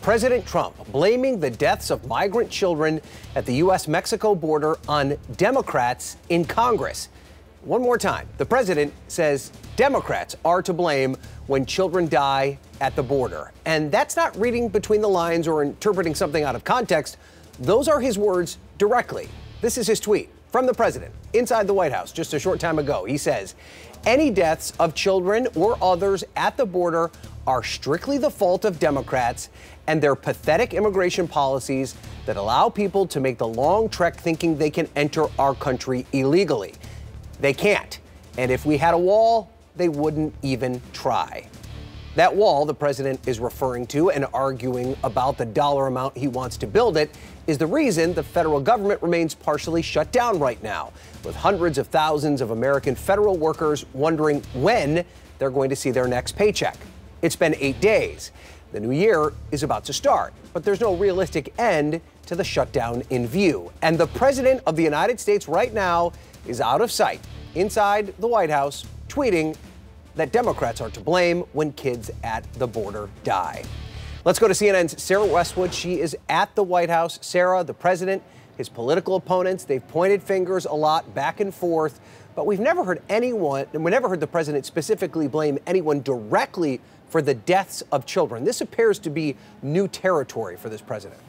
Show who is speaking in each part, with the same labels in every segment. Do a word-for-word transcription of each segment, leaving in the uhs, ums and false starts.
Speaker 1: President Trump blaming the deaths of migrant children at the U S Mexico border on Democrats in Congress. One more time, the president says Democrats are to blame when children die at the border. And that's not reading between the lines or interpreting something out of context. Those are his words directly. This is his tweet from the president inside the White House just a short time ago. He says, any deaths of children or others at the border are strictly the fault of Democrats and their pathetic immigration policies that allow people to make the long trek thinking they can enter our country illegally. They can't. And if we had a wall, they wouldn't even try. That wall the president is referring to and arguing about the dollar amount he wants to build it is the reason the federal government remains partially shut down right now, with hundreds of thousands of American federal workers wondering when they're going to see their next paycheck. It's been eight days. The new year is about to start, but there's no realistic end to the shutdown in view. And the president of the United States right now is out of sight inside the White House, tweeting that Democrats are to blame when kids at the border die. Let's go to C N N's Sarah Westwood. She is at the White House. Sarah, the president, his political opponents, they've pointed fingers a lot back and forth, but we've never heard anyone, and we never heard the president specifically blame anyone directly for the deaths of children. This appears to be new territory for this president.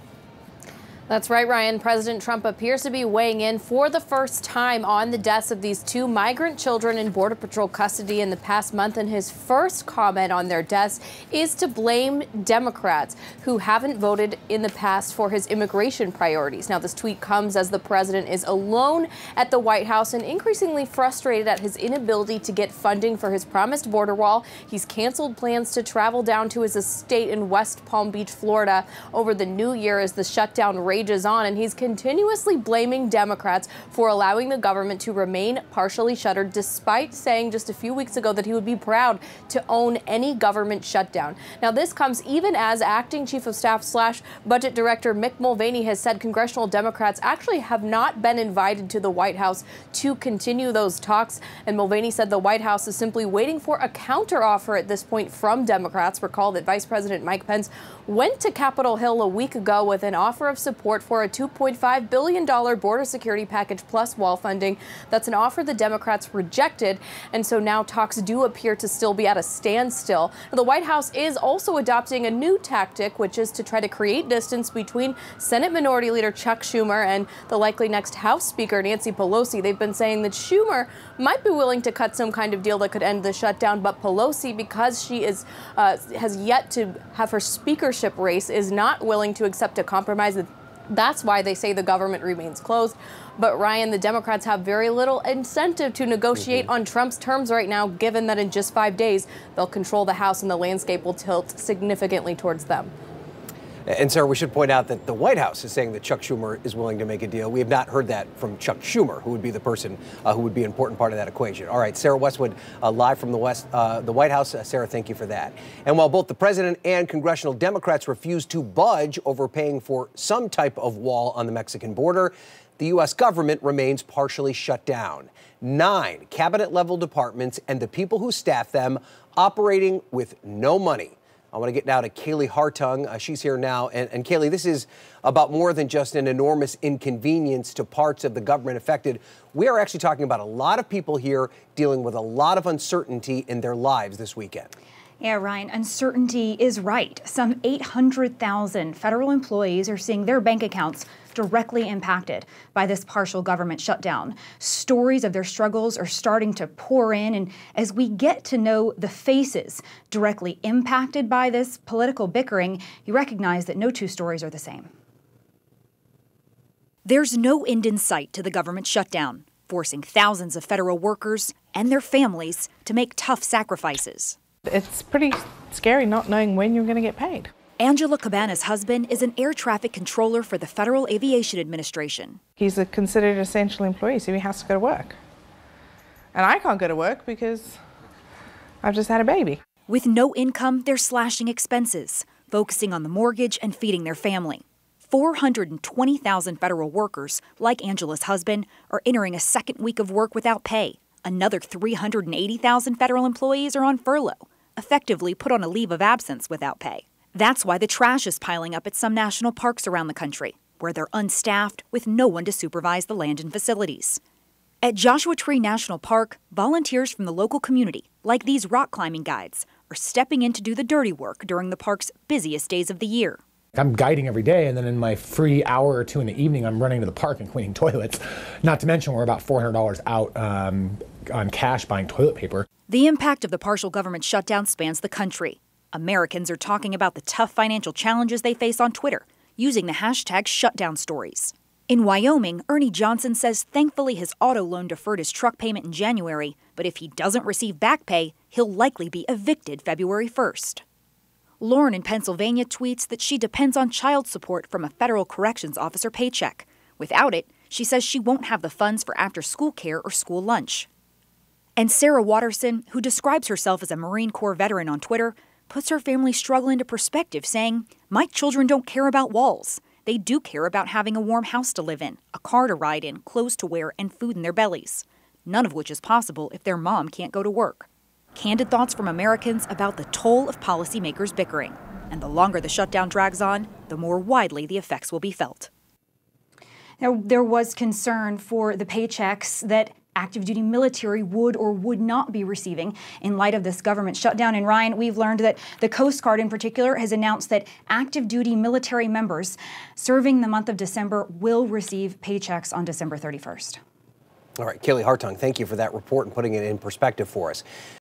Speaker 2: That's right, Ryan. President Trump appears to be weighing in for the first time on the deaths of these two migrant children in Border Patrol custody in the past month. And his first comment on their deaths is to blame Democrats who haven't voted in the past for his immigration priorities. Now, this tweet comes as the president is alone at the White House and increasingly frustrated at his inability to get funding for his promised border wall. He's canceled plans to travel down to his estate in West Palm Beach, Florida over the new year as the shutdown rages on, and he's continuously blaming Democrats for allowing the government to remain partially shuttered, despite saying just a few weeks ago that he would be proud to own any government shutdown. Now, this comes even as acting chief of staff slash budget director Mick Mulvaney has said congressional Democrats actually have not been invited to the White House to continue those talks. And Mulvaney said the White House is simply waiting for a counteroffer at this point from Democrats. Recall that Vice President Mike Pence went to Capitol Hill a week ago with an offer of support for a two point five billion dollars border security package plus wall funding. That's an offer the Democrats rejected, and so now talks do appear to still be at a standstill. The White House is also adopting a new tactic, which is to try to create distance between Senate Minority Leader Chuck Schumer and the likely next House Speaker Nancy Pelosi. They've been saying that Schumer might be willing to cut some kind of deal that could end the shutdown, but Pelosi, because she is uh, has yet to have her speakership race, is not willing to accept a compromise. That's why they say the government remains closed. But Ryan, the Democrats have very little incentive to negotiate mm-hmm. on Trump's terms right now, given that in just five days, they'll control the House and the landscape will tilt significantly towards them.
Speaker 1: And, Sarah, we should point out that the White House is saying that Chuck Schumer is willing to make a deal. We have not heard that from Chuck Schumer, who would be the person uh, who would be an important part of that equation. All right, Sarah Westwood, uh, live from the West, uh, the White House. Uh, Sarah, thank you for that. And while both the president and congressional Democrats refuse to budge over paying for some type of wall on the Mexican border, the U S government remains partially shut down. Nine cabinet-level departments and the people who staff them operating with no money. I want to get now to Kaylee Hartung. Uh, she's here now. And, and Kaylee, this is about more than just an enormous inconvenience to parts of the government affected. We are actually talking about a lot of people here dealing with a lot of uncertainty in their lives this weekend.
Speaker 3: Yeah, Ryan, uncertainty is right. Some eight hundred thousand federal employees are seeing their bank accounts directly impacted by this partial government shutdown. Stories of their struggles are starting to pour in, and as we get to know the faces directly impacted by this political bickering, you recognize that no two stories are the same.
Speaker 4: There's no end in sight to the government shutdown, forcing thousands of federal workers and their families to make tough sacrifices.
Speaker 5: It's pretty scary not knowing when you're going to get paid.
Speaker 4: Angela Cabana's husband is an air traffic controller for the Federal Aviation Administration.
Speaker 5: He's a considered essential employee, so he has to go to work. And I can't go to work because I've just had a baby.
Speaker 4: With no income, they're slashing expenses, focusing on the mortgage and feeding their family. four hundred twenty thousand federal workers, like Angela's husband, are entering a second week of work without pay. Another three hundred eighty thousand federal employees are on furlough, effectively put on a leave of absence without pay. That's why the trash is piling up at some national parks around the country, where they're unstaffed with no one to supervise the land and facilities. At Joshua Tree National Park, volunteers from the local community, like these rock climbing guides, are stepping in to do the dirty work during the park's busiest days of the year.
Speaker 6: I'm guiding every day, and then in my free hour or two in the evening, I'm running to the park and cleaning toilets. Not to mention we're about four hundred dollars out um, on cash buying toilet paper.
Speaker 4: The impact of the partial government shutdown spans the country. Americans are talking about the tough financial challenges they face on Twitter, using the hashtag shutdown stories. In Wyoming, Ernie Johnson says thankfully his auto loan deferred his truck payment in January, but if he doesn't receive back pay, he'll likely be evicted February first. Lauren in Pennsylvania tweets that she depends on child support from a federal corrections officer paycheck. Without it, she says she won't have the funds for after-school care or school lunch. And Sarah Watterson, who describes herself as a Marine Corps veteran on Twitter, puts her family struggle into perspective, saying, "My children don't care about walls. They do care about having a warm house to live in, a car to ride in, clothes to wear, and food in their bellies. None of which is possible if their mom can't go to work." Candid thoughts from Americans about the toll of policymakers bickering. And the longer the shutdown drags on, the more widely the effects will be felt.
Speaker 3: Now, there was concern for the paychecks that active duty military would or would not be receiving in light of this government shutdown. And Ryan, we've learned that the Coast Guard in particular has announced that active duty military members serving the month of December will receive paychecks on December thirty-first.
Speaker 1: All right, Kaylee Hartung, thank you for that report and putting it in perspective for us.